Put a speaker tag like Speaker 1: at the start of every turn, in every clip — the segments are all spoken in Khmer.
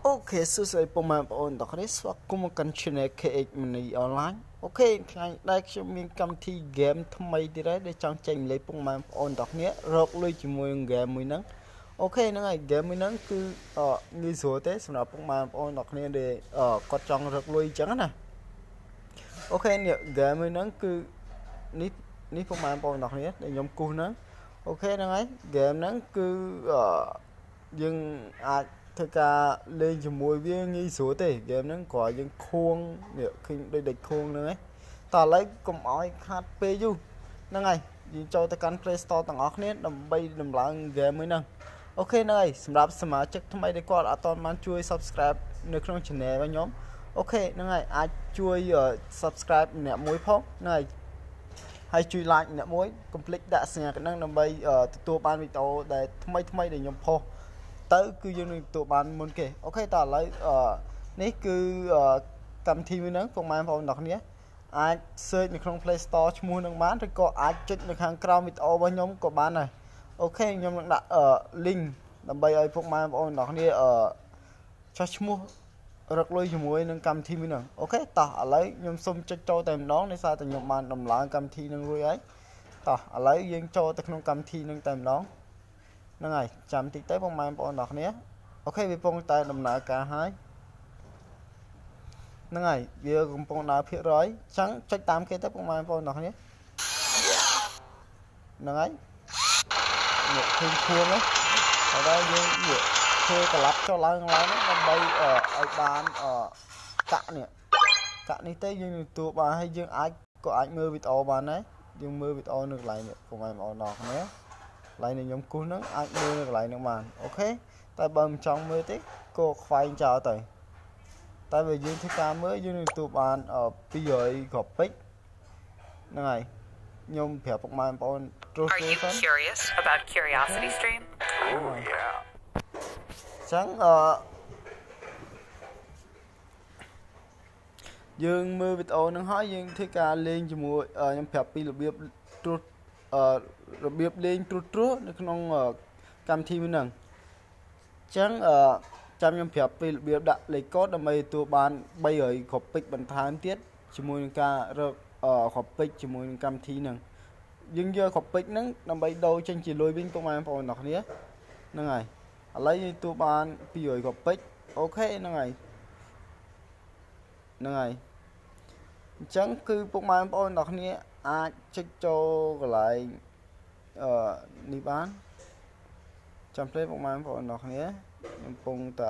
Speaker 1: Ok, so saya pemain on tak ni swak kumakan channel KX Mini online. Ok, ថ្ងៃដែលខ្ញុំមានកម្មវិធី game ថ្មីទៀតហើយដែលចង់ចែកម្លែកពុកម៉ែបងប្អូនទាំងគ្នារកលុយជាមួយនឹង game មួយហ្នឹងអូខេហ្នឹងហើយ game មួយហ្នឹងគឺងាយស្រួលទេសម្រាប់ពុកម៉ែបងប្អូនទាំងគ្នាដែលគាត់ចង់រកលុយអញ្ចឹងណាអូខេនេះ game មួយហ្នឹងគឺនេះពុកម៉ែបងប្អូនទាំងគ្នាដែលខ្ញុំគូសហ្នឹងអូខេហ្នឹងហើយ game ហ្នឹងគឺយើងអាចធ្វើការលេងជាមួយវាងាយស្រួលទេហ្គេមហ្នឹងគ្រាន់យើងខួងនេះឃើញដូចខួងហ្នឹងឯងតើឥឡូវកុំឲ្យខាត់ពេលយូរហ្នឹងហើយយើងចូលទៅកាន់ Play Store ទាំងអស់គ្នាដើម្បីដំឡើងហ្គេមមួយហ្នឹងអូខេហ្នឹងហើយសម្រាប់សមាជិកថ្មីដែលគាត់អត់ទាន់បានជួយ Subscribe នៅក្នុង Channel របស់ខ្ញុំអូខេហ្នឹងហើយអាចជួយ Subscribe ម្នាក់មួយផងហ្នឹងហើយជួយ Like ម្នាក់មួយកុំភ្លេចដាក់សញ្ញាកណ្ដឹងដើម្បីទទួលបានវីដេអូដែលថ្មីៗដែលខ្ញុំផុសទៅគឺយើងនឹងទទួលបានមុនគេអូខេតើឥឡូវនេះគឺកម្មវិធីមួយហ្នឹងពុកម៉ែបងប្អូនទាំងគ្នាអាច search នៅក្នុង Play Store ឈ្មោះនឹងបានឬក៏អាចចុចនៅខាងក្រោមវីដេអូរបស់ខ្ញុំក៏បានដែរអូខេខ្ញុំនឹងដាក់ link ដើម្បីឲ្យពុកម៉ែបងប្អូនទាំងគ្នាចុះឈ្មោះរកលុយជាមួយនឹងកម្មវិធីមួយហ្នឹងអូខេតោះឥឡូវខ្ញុំសូមចុចចូលតែម្ដងដោយសារតែខ្ញុំបានដំឡើងកម្មវិធីនឹងរួចហើយតោះឥឡូវយើងចូលទៅក្នុងកម្មវិធីនឹងតែម្ដងហ្នឹងហើយចាំតិចទៅបងប្អូនទាំងគ្នាអូខេវាកំពុងតែដំណើរការហើយហ្នឹងហើយវាកំពុងដើរភាគរយអញ្ចឹងចុចតាមគេទៅបងប្អូនទាំងគ្នាហ្នឹងហើយនេះឃើញខួងហ្នឹងហើយយើងនេះធ្វើក្លាប់ចុះឡើងដើម្បីឲ្យបានកាក់នេះទៅយើងនឹងទទួលបានហើយយើងអាចមើលវីដេអូបានដែរយើងមើលវីដេអូនៅកន្លែងនេះបងប្អូនទាំងគ្នាកន្លែងនេះខ្ញុំគូសហ្នឹងអាចមើលនៅកន្លែងហ្នឹងបានអូខេតែបើមិនចង់មើលទេក៏ខ្វែងចោលទៅតែបើយើងធ្វើការមើលយើងនឹងទទួលបាន200 graphic ហ្នឹងហើយខ្ញុំប្រាប់ពុកម៉ែបងប្អូនត្រួស
Speaker 2: Are you curious about Curiosity Stream?
Speaker 3: Oh yeah.
Speaker 1: ចឹងយើងមើលវីដេអូហ្នឹងហើយយើងធ្វើការលេងជាមួយខ្ញុំប្រាប់ពីរបៀបត្រួសរបៀបលេងត្រួសនៅក្នុងកម្មវិធីមួយហ្នឹងចឹងចាំខ្ញុំប្រាប់ពីរបៀបដាក់លេខកូដដើម្បីទទួលបាន300 graphic បន្ថែមទៀតជាមួយនឹងការរកgraphic ជាមួយនឹងកម្មវិធីហ្នឹងយើងយក graphic ហ្នឹងដើម្បីដូរចេញជាលុយវិញពុកម៉ែបងប្អូនទាំងគ្នាហ្នឹងហើយឥឡូវយើងទទួលបាន200 graphic អូខេហ្នឹងហើយអញ្ចឹងគឺពុកម៉ែបងប្អូនទាំងគ្នាអាចចុចចូលកន្លែងនេះបានចាំភ្លេចពុកម៉ែបងប្អូនទាំងគ្នាខ្ញុំកំពុងតែ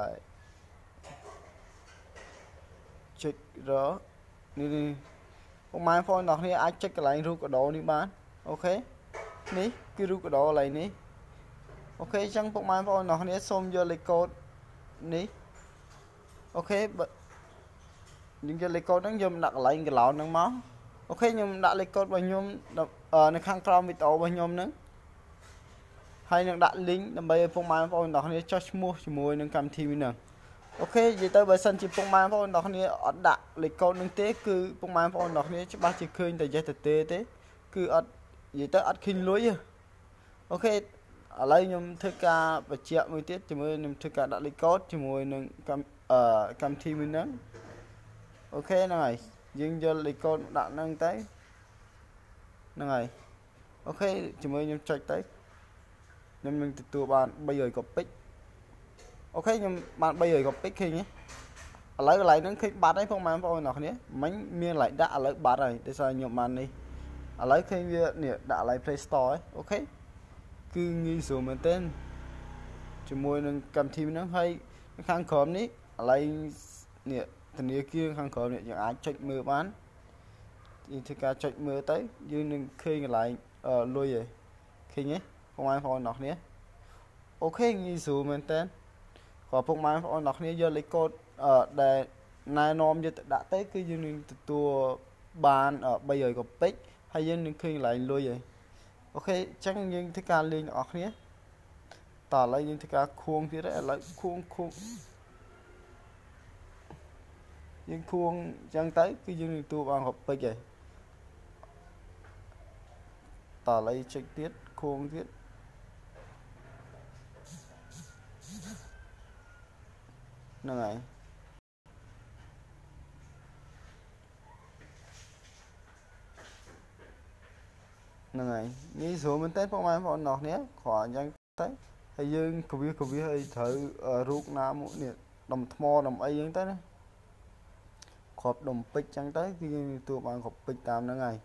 Speaker 1: ចុចរនេះពុកម៉ែបងប្អូនទាំងគ្នាអាចចុចកន្លែងរូបកដោនេះបានអូខេនេះគឺរូបកដោកន្លែងនេះអូខេអញ្ចឹងពុកម៉ែបងប្អូនទាំងគ្នាសូមយកលេខកូដនេះអូខេយើងយកលេខកូដហ្នឹងយកដាក់កន្លែងកន្លោនហ្នឹងមកអូខេខ្ញុំដាក់លេខកូដរបស់ខ្ញុំនៅខាងក្រោមវីដេអូរបស់ខ្ញុំហ្នឹងហើយនឹងដាក់ link ដើម្បីឲ្យពុកម៉ែបងប្អូនទាំងគ្នាចុះឈ្មោះជាមួយនឹងកម្មវិធីមួយហ្នឹងអូខេនិយាយទៅបើសិនជាពុកម៉ែបងប្អូនទាំងគ្នាអត់ដាក់លេខកូដហ្នឹងទេគឺពុកម៉ែបងប្អូនទាំងគ្នាច្បាស់ជាឃើញតែយេះតែទេគឺអត់និយាយទៅអត់ឃើញលុយទេអូខេឥឡូវខ្ញុំធ្វើការបញ្ជាក់មួយទៀតជាមួយខ្ញុំធ្វើការដាក់លេខកូដជាមួយនឹងកម្មវិធីមួយហ្នឹងអូខេហ្នឹងហើយយើងយកលេខកូដដាក់ហ្នឹងទៅហ្នឹងហើយអូខេជាមួយខ្ញុំចុចទៅខ្ញុំនឹងទទួលបាន300 graphic អូខេខ្ញុំបាន300 graphic ឃើញទេឥឡូវកន្លែងហ្នឹងឃើញបាត់ហើយផងបងប្អូនអ្នកគ្នាមិញមានកន្លែងដាក់ឥឡូវបាត់ហើយដោយសារខ្ញុំបាននេះឥឡូវឃើញវានេះដាក់កន្លែង Play Store ហើយអូខេគឺងាយស្រួលមែនទែនជាមួយនឹងកម្មវិធីហ្នឹងហើយខាងក្រោមនេះកន្លែងនេះធនាគារខាងក្រោមនេះយើងអាចចុចមើលបានយើងធ្វើការចុចមើលទៅយើងនឹងឃើញកន្លែងលុយហើយឃើញទេពុកម៉ែបងប្អូនអ្នកគ្នាអូខេងាយស្រួលមែនតើក៏ពុកម៉ែបងប្អូនអ្នកគ្នាយកលេខកូដដែលណែនាំយកទៅដាក់ទៅគឺយើងនឹងទទួលបាន300 graphic ហើយយើងនឹងឃើញកន្លែងលុយហើយអូខេអញ្ចឹងយើងធ្វើការលេងអ្នកគ្នាតោះឥឡូវយើងធ្វើការខួងទៀតហើយឥឡូវខួងយើងខួងអញ្ចឹងទៅគឺយើងនឹងទទួលបាន graphic ហើយតោះឥឡូវចុចទៀតខួងទៀត ណហ្នឹងហើយហ្នឹងហើយងាយស្រួលមែនតើបងប្អូនអរគ្នាគ្រាន់អញ្ចឹងទៅហើយយើងកវាឲ្យត្រូវរូបណាមួយនេះដុំថ្មដុំអីអញ្ចឹងទៅណាគ្រាប់ដុំពេជ្រអញ្ចឹងទៅគឺយើងទទួលបានគ្រាប់ពេជ្រតាមហ្នឹងហើយ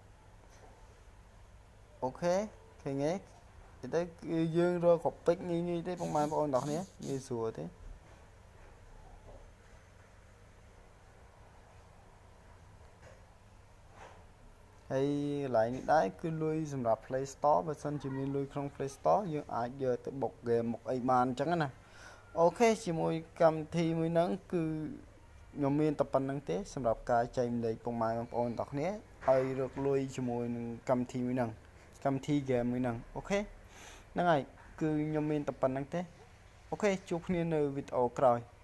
Speaker 1: អូខេឃើញទេទៅគឺយើងរកគ្រាប់ពេជ្រងាយទេបងប្អូនអរគ្នាងាយស្រួលទេហើយកន្លែងនេះដែរគឺលុយសម្រាប់ Play Store បើសិនជាមានលុយក្នុង Play Store យើងអាចយកទៅបុក game មុខអីបានអញ្ចឹងណាអូខេជាមួយកម្មវិធីមួយហ្នឹងគឺខ្ញុំមានតែប៉ុណ្្នឹងទេសម្រាប់ការចែកម្លែកពុកម៉ែបងប្អូនទាំងគ្នាឲ្យរកលុយជាមួយនឹងកម្មវិធីមួយហ្នឹងកម្មវិធី game មួយហ្នឹងអូខេហ្នឹងហើយគឺខ្ញុំមានតែប៉ុណ្្នឹងទេអូខេជួបគ្នានៅវីដេអូក្រោយ